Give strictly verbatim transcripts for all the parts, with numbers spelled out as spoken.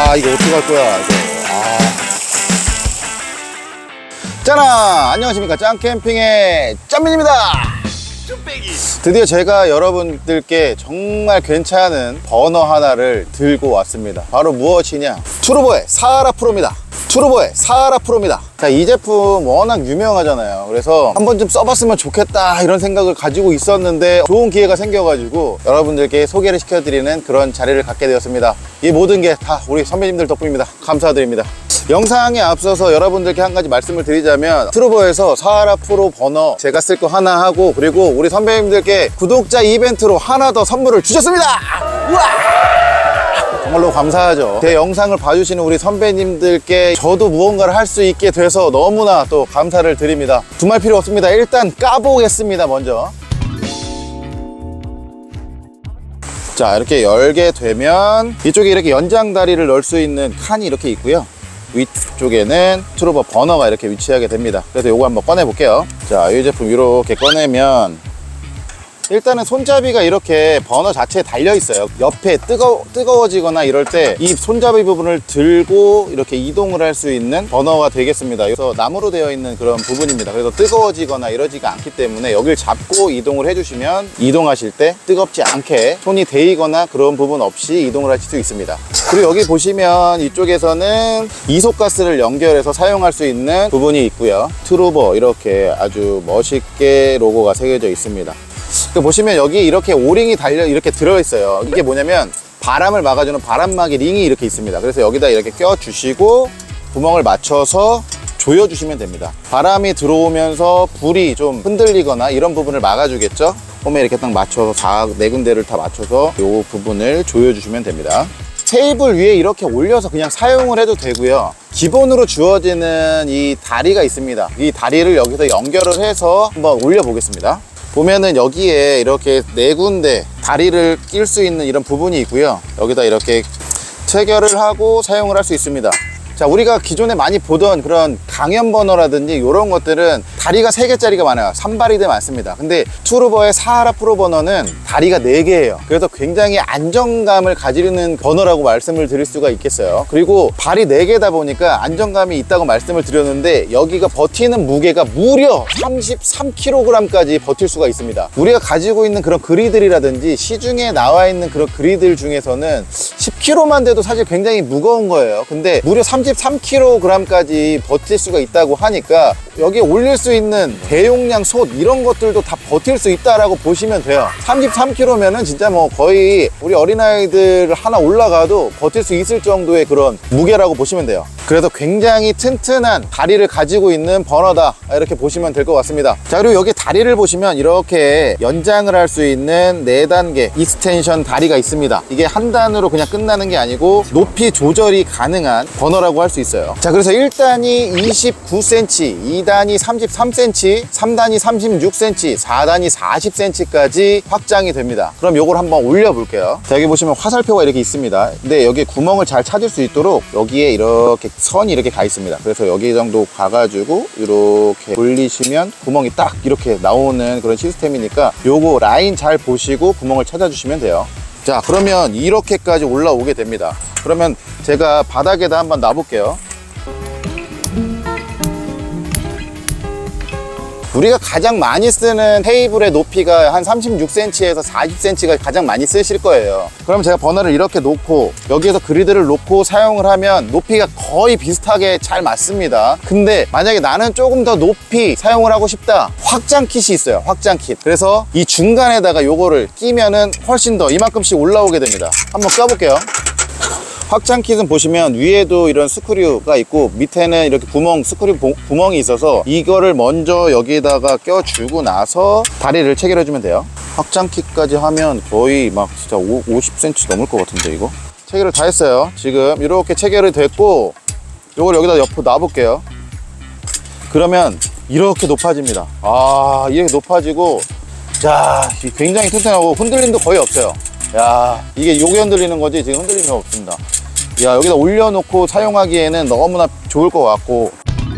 아 이거 어떻게 할 거야 이거. 아. 짜라! 안녕하십니까, 짱캠핑의 짬민입니다. 쭈빼기. 드디어 제가 여러분들께 정말 괜찮은 버너 하나를 들고 왔습니다. 바로 무엇이냐, 투르보의 사하라 프로입니다. 투르보의 사하라 프로입니다. 자, 이 제품 워낙 유명하잖아요. 그래서 한 번쯤 써봤으면 좋겠다 이런 생각을 가지고 있었는데 좋은 기회가 생겨가지고 여러분들께 소개를 시켜드리는 그런 자리를 갖게 되었습니다. 이 모든 게 다 우리 선배님들 덕분입니다. 감사드립니다. 영상에 앞서서 여러분들께 한 가지 말씀을 드리자면, 투르보에서 사하라 프로 버너 제가 쓸 거 하나 하고, 그리고 우리 선배님들께 구독자 이벤트로 하나 더 선물을 주셨습니다. 우와! 정말로 감사하죠. 제 영상을 봐주시는 우리 선배님들께 저도 무언가를 할 수 있게 돼서 너무나 또 감사를 드립니다. 두말 필요 없습니다. 일단 까보겠습니다. 먼저 자, 이렇게 열게 되면 이쪽에 이렇게 연장 다리를 넣을 수 있는 칸이 이렇게 있고요. 위쪽에는 투르보 버너가 이렇게 위치하게 됩니다. 그래서 요거 한번 꺼내 볼게요. 자, 이 제품 이렇게 꺼내면 일단은 손잡이가 이렇게 버너 자체에 달려 있어요. 옆에 뜨거, 뜨거워지거나 이럴 때 이 손잡이 부분을 들고 이렇게 이동을 할 수 있는 버너가 되겠습니다. 그래서 나무로 되어 있는 그런 부분입니다. 그래서 뜨거워지거나 이러지가 않기 때문에 여기를 잡고 이동을 해주시면 이동하실 때 뜨겁지 않게 손이 데이거나 그런 부분 없이 이동을 하실 수 있습니다. 그리고 여기 보시면 이쪽에서는 이소가스를 연결해서 사용할 수 있는 부분이 있고요. 투르보 이렇게 아주 멋있게 로고가 새겨져 있습니다. 보시면 여기 이렇게 오링이 달려 이렇게 들어있어요. 이게 뭐냐면 바람을 막아주는 바람막이 링이 이렇게 있습니다. 그래서 여기다 이렇게 껴주시고 구멍을 맞춰서 조여주시면 됩니다. 바람이 들어오면서 불이 좀 흔들리거나 이런 부분을 막아주겠죠. 홈에 이렇게 딱 맞춰서 다 네 군데를 다 맞춰서 이 부분을 조여주시면 됩니다. 테이블 위에 이렇게 올려서 그냥 사용을 해도 되고요. 기본으로 주어지는 이 다리가 있습니다. 이 다리를 여기서 연결을 해서 한번 올려 보겠습니다. 보면은 여기에 이렇게 네 군데 다리를 낄 수 있는 이런 부분이 있고요. 여기다 이렇게 체결을 하고 사용을 할 수 있습니다. 자, 우리가 기존에 많이 보던 그런 강연 버너라든지 이런 것들은 다리가 세 개짜리가 많아요. 산발이 돼 많습니다. 근데 투르보의 사하라 프로 버너는 다리가 네 개예요. 그래서 굉장히 안정감을 가지는 버너라고 말씀을 드릴 수가 있겠어요. 그리고 발이 네 개다 보니까 안정감이 있다고 말씀을 드렸는데, 여기가 버티는 무게가 무려 삼십삼 킬로그램까지 버틸 수가 있습니다. 우리가 가지고 있는 그런 그리들이라든지 시중에 나와 있는 그런 그리들 중에서는 십 킬로그램만 돼도 사실 굉장히 무거운 거예요. 근데 무려 삼십삼 킬로그램까지 버틸 수가 있다고 하니까 여기에 올릴 수 있는 대용량 솥 이런 것들도 다 버틸 수 있다라고 보시면 돼요. 삼십삼 킬로그램면은 진짜 뭐 거의 우리 어린아이들 하나 올라가도 버틸 수 있을 정도의 그런 무게라고 보시면 돼요. 그래서 굉장히 튼튼한 다리를 가지고 있는 버너다, 이렇게 보시면 될 것 같습니다. 자, 그리고 여기 다리를 보시면 이렇게 연장을 할 수 있는 네 단계 익스텐션 다리가 있습니다. 이게 한 단으로 그냥 끝나는 게 아니고 높이 조절이 가능한 버너라고 할 수 있어요. 자, 그래서 일 단이 이십구 센티미터, 이 단이 삼십삼 센티미터, 삼 단이 삼십육 센티미터, 사 단이 사십 센티미터까지 확장이 됩니다. 그럼 요걸 한번 올려 볼게요. 자, 여기 보시면 화살표가 이렇게 있습니다. 근데 여기 구멍을 잘 찾을 수 있도록 여기에 이렇게 선이 이렇게 가 있습니다. 그래서 여기 정도 가가지고 이렇게 돌리시면 구멍이 딱 이렇게 나오는 그런 시스템이니까 요거 라인 잘 보시고 구멍을 찾아주시면 돼요. 자, 그러면 이렇게까지 올라오게 됩니다. 그러면 제가 바닥에다 한번 놔볼게요. 우리가 가장 많이 쓰는 테이블의 높이가 한 삼십육 센티미터에서 사십 센티미터가 가장 많이 쓰실 거예요. 그럼 제가 버너를 이렇게 놓고 여기에서 그리드를 놓고 사용을 하면 높이가 거의 비슷하게 잘 맞습니다. 근데 만약에 나는 조금 더 높이 사용을 하고 싶다, 확장 킷이 있어요. 확장 킷. 그래서 이 중간에다가 요거를 끼면은 훨씬 더 이만큼씩 올라오게 됩니다. 한번 껴볼게요. 확장 킷은 보시면 위에도 이런 스크류가 있고 밑에는 이렇게 구멍, 스크류 구멍이 있어서 이거를 먼저 여기다가 껴주고 나서 다리를 체결해주면 돼요. 확장 킷까지 하면 거의 막 진짜 오십 센티미터 넘을 것 같은데, 이거 체결을 다 했어요. 지금 이렇게 체결이 됐고 이걸 여기다 옆으로 놔볼게요. 그러면 이렇게 높아집니다. 아, 이렇게 높아지고, 자, 굉장히 튼튼하고 흔들림도 거의 없어요. 야, 이게 요게 흔들리는 거지 지금 흔들림이 없습니다. 야, 여기다 올려놓고 사용하기에는 너무나 좋을 것 같고,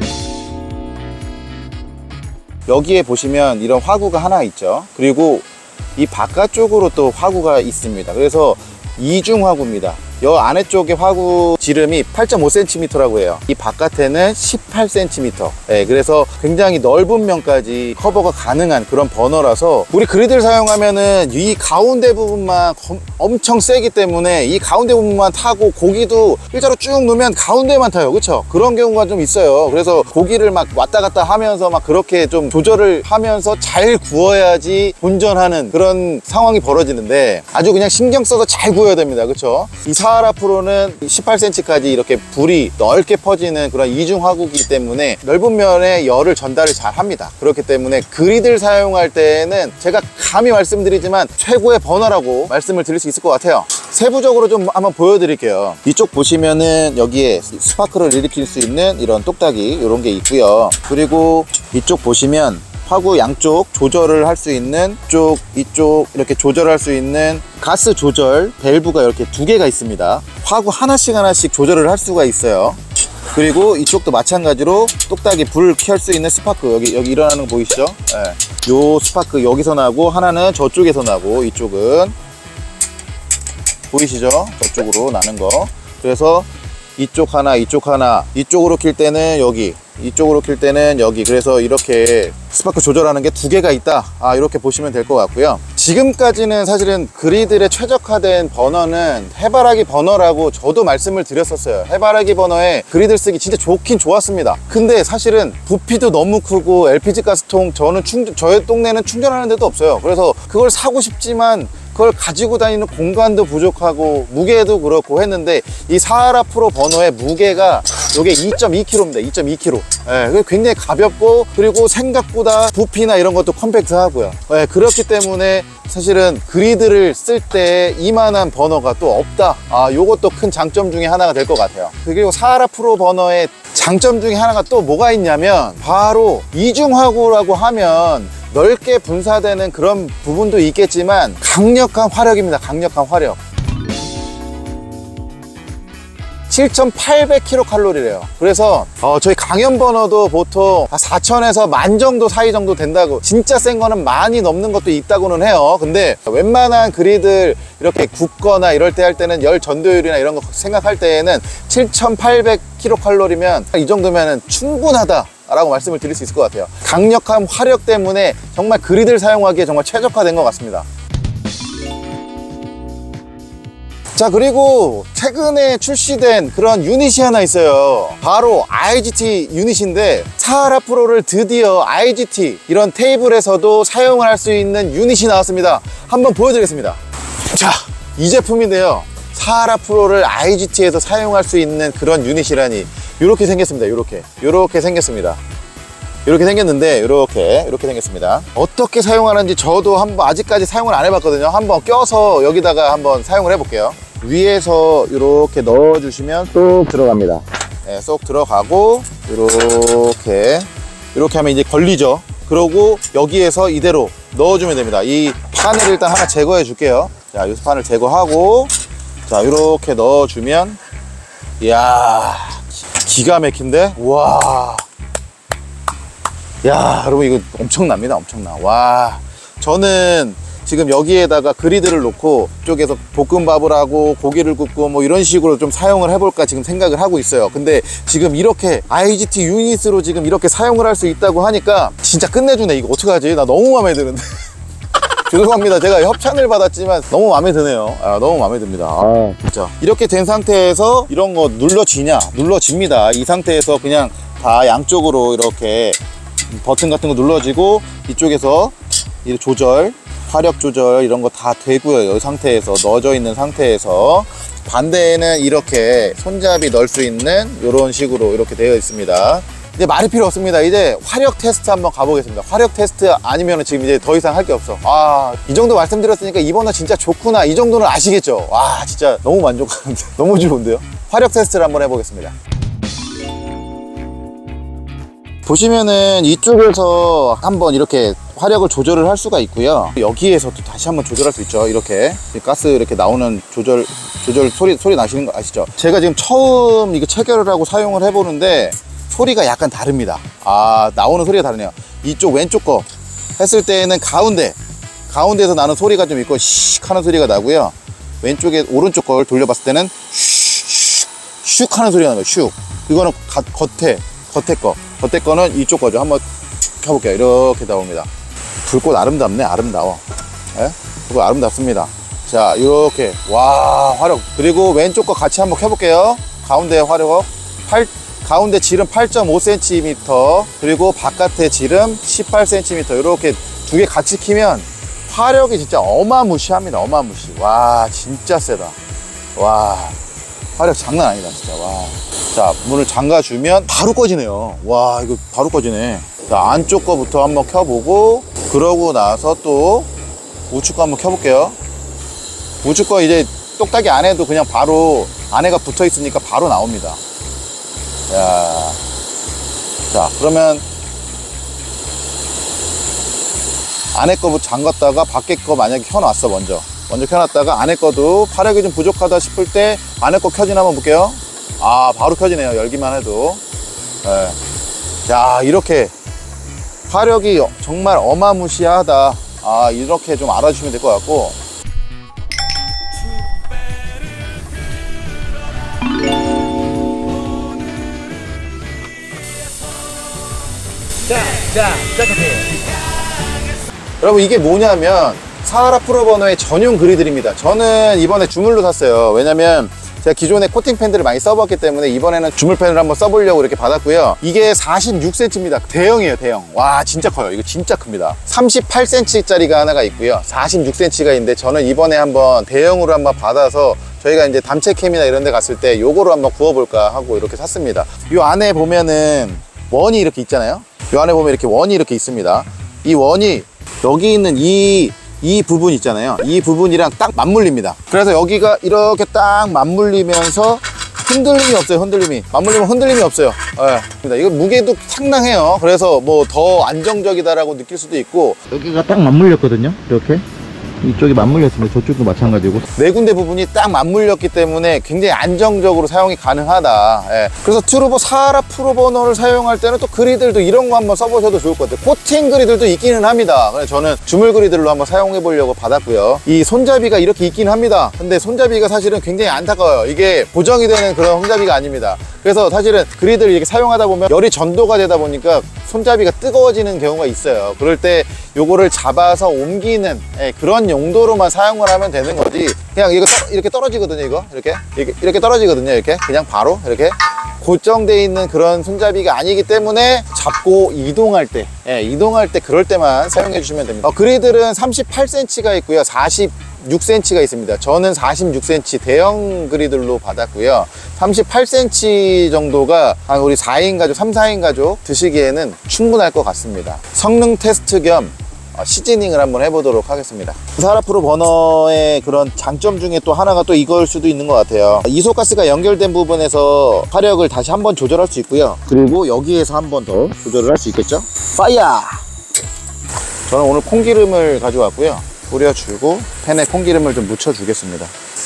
여기에 보시면 이런 화구가 하나 있죠. 그리고 이 바깥쪽으로 또 화구가 있습니다. 그래서 이중 화구입니다. 여 아래쪽에 화구 지름이 팔 점 오 센티미터라고 해요. 이 바깥에는 십팔 센티미터. 네, 그래서 굉장히 넓은 면까지 커버가 가능한 그런 버너라서 우리 그리드를 사용하면은 이 가운데 부분만 엄청 세기 때문에 이 가운데 부분만 타고 고기도 일자로 쭉 놓으면 가운데만 타요. 그렇죠? 그런 경우가 좀 있어요. 그래서 고기를 막 왔다 갔다 하면서 막 그렇게 좀 조절을 하면서 잘 구워야지 본전하는 그런 상황이 벌어지는데 아주 그냥 신경 써서 잘 구워야 됩니다. 그렇죠? 이 사하라 프로는 십팔 센티미터까지 이렇게 불이 넓게 퍼지는 그런 이중 화구이기 때문에 넓은 면에 열을 전달을 잘 합니다. 그렇기 때문에 그리드를 사용할 때는 제가 감히 말씀드리지만 최고의 버너라고 말씀을 드릴 수 있을 것 같아요. 세부적으로 좀 한번 보여드릴게요. 이쪽 보시면은 여기에 스파크를 일으킬 수 있는 이런 똑딱이 이런 게 있고요. 그리고 이쪽 보시면 화구 양쪽 조절을 할 수 있는 쪽 이쪽 이렇게 조절할 수 있는 가스 조절 밸브가 이렇게 두 개가 있습니다. 화구 하나씩 하나씩 조절을 할 수가 있어요. 그리고 이쪽도 마찬가지로 똑딱이 불 켤 수 있는 스파크 여기 여기 일어나는 거 보이시죠? 네. 요 스파크 여기서 나고 하나는 저쪽에서 나고 이쪽은 보이시죠? 저쪽으로 나는 거. 그래서 이쪽 하나 이쪽 하나 이쪽으로 킬 때는 여기 이쪽으로 킬 때는 여기 그래서 이렇게 스파크 조절하는 게 두 개가 있다. 아 이렇게 보시면 될 것 같고요. 지금까지는 사실은 그리들의 최적화된 버너는 해바라기 버너라고 저도 말씀을 드렸었어요. 해바라기 버너에 그리들 쓰기 진짜 좋긴 좋았습니다. 근데 사실은 부피도 너무 크고 엘피지 가스통 저는 충전, 저희 동네는 충전하는 데도 없어요. 그래서 그걸 사고 싶지만 그걸 가지고 다니는 공간도 부족하고 무게도 그렇고 했는데 이 사하라 프로 버너의 무게가 이게 이 점 이 킬로그램입니다. 이 점 이 킬로그램. 네, 굉장히 가볍고 그리고 생각보다 부피나 이런 것도 컴팩트하고요. 네, 그렇기 때문에 사실은 그리드를 쓸 때 이만한 버너가 또 없다. 아, 요것도 큰 장점 중에 하나가 될 것 같아요. 그리고 사하라 프로 버너의 장점 중에 하나가 또 뭐가 있냐면 바로 이중화구라고 하면 넓게 분사되는 그런 부분도 있겠지만 강력한 화력입니다. 강력한 화력. 칠천팔백 킬로칼로리래요. 그래서 어, 저희 강연 버너도 보통 사천에서 만 정도 사이 정도 된다고, 진짜 센 거는 만이 넘는 것도 있다고는 해요. 근데 웬만한 그리들 이렇게 굽거나 이럴 때 할 때는 열 전도율이나 이런 거 생각할 때에는 칠천팔백 킬로칼로리면 이 정도면 충분하다 라고 말씀을 드릴 수 있을 것 같아요. 강력한 화력 때문에 정말 그리드를 사용하기에 정말 최적화된 것 같습니다. 자, 그리고 최근에 출시된 그런 유닛이 하나 있어요. 바로 아이지티 유닛인데 사하라 프로를 드디어 아이지티 이런 테이블에서도 사용을 할 수 있는 유닛이 나왔습니다. 한번 보여드리겠습니다. 자, 이 제품인데요. 사하라 프로를 아이지티에서 사용할 수 있는 그런 유닛이라니, 이렇게 생겼습니다. 이렇게 이렇게 생겼습니다. 이렇게 생겼는데 이렇게 이렇게 생겼습니다. 어떻게 사용하는지 저도 한번 아직까지 사용을 안 해봤거든요. 한번 껴서 여기다가 한번 사용을 해볼게요. 위에서 이렇게 넣어주시면 쏙 들어갑니다. 네, 쏙 들어가고 이렇게 이렇게 하면 이제 걸리죠. 그러고 여기에서 이대로 넣어주면 됩니다. 이 판을 일단 하나 제거해 줄게요. 자, 이 판을 제거하고 자, 이렇게 넣어주면, 이야, 기가 막힌데? 와, 야, 여러분 이거 엄청납니다. 엄청나. 와, 저는 지금 여기에다가 그리드를 놓고 이쪽에서 볶음밥을 하고 고기를 굽고 뭐 이런 식으로 좀 사용을 해볼까 지금 생각을 하고 있어요. 근데 지금 이렇게 아이지티 유닛으로 지금 이렇게 사용을 할 수 있다고 하니까 진짜 끝내주네. 이거 어떡하지? 나 너무 마음에 드는데. 죄송합니다. 제가 협찬을 받았지만 너무 마음에 드네요. 아, 너무 마음에 듭니다. 아, 진짜. 이렇게 된 상태에서 이런 거 눌러지냐? 눌러집니다. 이 상태에서 그냥 다 양쪽으로 이렇게 버튼 같은 거 눌러지고 이쪽에서 이 조절, 화력 조절 이런 거 다 되고요. 이 상태에서 넣어져 있는 상태에서 반대에는 이렇게 손잡이 넣을 수 있는 이런 식으로 이렇게 되어 있습니다. 이제 말이 필요 없습니다. 이제 화력 테스트 한번 가보겠습니다. 화력 테스트 아니면 지금 이제 더 이상 할 게 없어. 아, 이 정도 말씀드렸으니까 이 버너 진짜 좋구나, 이 정도는 아시겠죠? 와, 진짜 너무 만족하는데 너무 좋은데요? 화력 테스트를 한번 해보겠습니다. 보시면은 이쪽에서 한번 이렇게 화력을 조절을 할 수가 있고요. 여기에서도 다시 한번 조절할 수 있죠. 이렇게 가스 이렇게 나오는 조절 조절 소리 소리 나시는 거 아시죠? 제가 지금 처음 이거 체결을 하고 사용을 해보는데 소리가 약간 다릅니다. 아, 나오는 소리가 다르네요. 이쪽 왼쪽 거 했을 때는 가운데 가운데에서 나는 소리가 좀 있고 씩 하는 소리가 나고요. 왼쪽에 오른쪽 걸 돌려봤을 때는 슉, 슉 하는 소리가 나요. 슉. 이거는 가, 겉에 겉에 거 겉에 거는 이쪽 거죠. 한번 켜볼게요. 이렇게 나옵니다. 불꽃 아름답네. 아름다워. 예? 불꽃 아름답습니다. 자, 이렇게 와 화력. 그리고 왼쪽 거 같이 한번 켜볼게요. 가운데 화력 팔, 가운데 지름 팔 점 오 센티미터, 그리고 바깥에 지름 십팔 센티미터. 이렇게 두 개 같이 키면 화력이 진짜 어마무시합니다. 어마무시. 와, 진짜 세다. 와, 화력 장난 아니다 진짜. 와. 자, 문을 잠가주면 바로 꺼지네요. 와, 이거 바로 꺼지네. 자, 안쪽 거부터 한번 켜보고, 그러고 나서 또 우측 거 한번 켜볼게요. 우측 거 이제 똑딱이 안 해도 그냥 바로 안에가 붙어 있으니까 바로 나옵니다. 야, 자, 그러면 안에 거부터 잠갔다가 밖에 거 만약에 켜놨어. 먼저 먼저 켜놨다가 안에 거도 화력이 좀 부족하다 싶을 때 안에 거 켜지나 한번 볼게요. 아, 바로 켜지네요. 열기만 해도. 네. 자, 이렇게 화력이 정말 어마무시하다. 아, 이렇게 좀 알아주시면 될 것 같고, 자, 자, 시작하세요. 여러분, 이게 뭐냐면 사하라 프로버너의 전용 그리들입니다. 저는 이번에 주물로 샀어요. 왜냐면 제가 기존에 코팅 팬들을 많이 써봤기 때문에 이번에는 주물팬을 한번 써보려고 이렇게 받았고요. 이게 사십육 센티미터입니다. 대형이에요, 대형. 와, 진짜 커요. 이거 진짜 큽니다. 삼십팔 센티미터짜리가 하나가 있고요. 사십육 센티미터가 있는데 저는 이번에 한번 대형으로 한번 받아서 저희가 이제 담채캠이나 이런 데 갔을 때 요거로 한번 구워볼까 하고 이렇게 샀습니다. 요 안에 보면은 원이 이렇게 있잖아요. 요 안에 보면 이렇게 원이 이렇게 있습니다. 이 원이 여기 있는 이 이 부분 있잖아요. 이 부분이랑 딱 맞물립니다. 그래서 여기가 이렇게 딱 맞물리면서 흔들림이 없어요. 흔들림이 맞물리면 흔들림이 없어요. 네. 이거 무게도 상당해요. 그래서 뭐 더 안정적이다라고 느낄 수도 있고, 여기가 딱 맞물렸거든요. 이렇게 이쪽이 맞물렸습니다. 저쪽도 마찬가지고 네 군데 부분이 딱 맞물렸기 때문에 굉장히 안정적으로 사용이 가능하다. 예. 그래서 트루버 사하라 프로버너를 사용할 때는 또 그리들도 이런 거 한번 써보셔도 좋을 것 같아요. 코팅 그리들도 있기는 합니다. 그래서 저는 주물 그리들로 한번 사용해 보려고 받았고요. 이 손잡이가 이렇게 있긴 합니다. 근데 손잡이가 사실은 굉장히 안타까워요. 이게 고정이 되는 그런 손잡이가 아닙니다. 그래서 사실은 그리드를 이렇게 사용하다 보면 열이 전도가 되다 보니까 손잡이가 뜨거워지는 경우가 있어요. 그럴 때 요거를 잡아서 옮기는, 예, 그런 용도로만 사용을 하면 되는 거지, 그냥 이거 떠, 이렇게 떨어지거든요. 이거 이렇게, 이렇게 이렇게 떨어지거든요. 이렇게 그냥 바로 이렇게 고정되어 있는 그런 손잡이가 아니기 때문에 잡고 이동할 때, 예, 이동할 때 그럴 때만 사용해 주시면 됩니다. 어, 그리들은 삼십팔 센티미터가 있고요, 사십육 센티미터가 있습니다. 저는 사십육 센티미터 대형 그리들로 받았고요. 삼십팔 센티미터 정도가 한 우리 사 인 가족, 삼, 사 인 가족 드시기에는 충분할 것 같습니다. 성능 테스트 겸 시즈닝을 한번 해보도록 하겠습니다. 사하라 프로버너의 그런 장점 중에 또 하나가 또 이걸 수도 있는 것 같아요. 이소가스가 연결된 부분에서 화력을 다시 한번 조절할 수 있고요. 그리고 여기에서 한 번 더 조절을 할 수 있겠죠. 파이어! 저는 오늘 콩기름을 가져왔고요. 뿌려주고 팬에 콩기름을 좀 묻혀주겠습니다.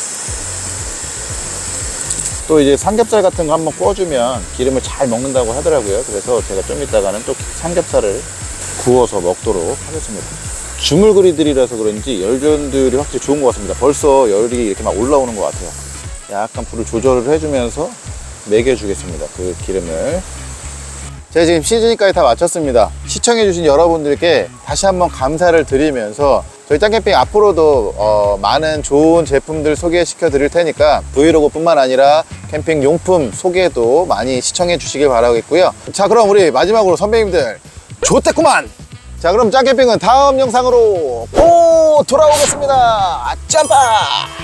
또 이제 삼겹살 같은 거 한번 구워주면 기름을 잘 먹는다고 하더라고요. 그래서 제가 좀 이따가는 또 삼겹살을 구워서 먹도록 하겠습니다. 주물 그리들이라서 그런지 열전들이 확실히 좋은 것 같습니다. 벌써 열이 이렇게 막 올라오는 것 같아요. 약간 불을 조절을 해주면서 먹여주겠습니다. 그 기름을. 제가 지금 시즈닝까지 다 마쳤습니다. 시청해주신 여러분들께 다시 한번 감사를 드리면서 저희 짱캠핑 앞으로도 어, 많은 좋은 제품들 소개시켜 드릴 테니까 브이로그 뿐만 아니라 캠핑 용품 소개도 많이 시청해 주시길 바라겠고요. 자, 그럼 우리 마지막으로 선배님들 좋댔구만! 자, 그럼 짱캠핑은 다음 영상으로 또 돌아오겠습니다. 점프!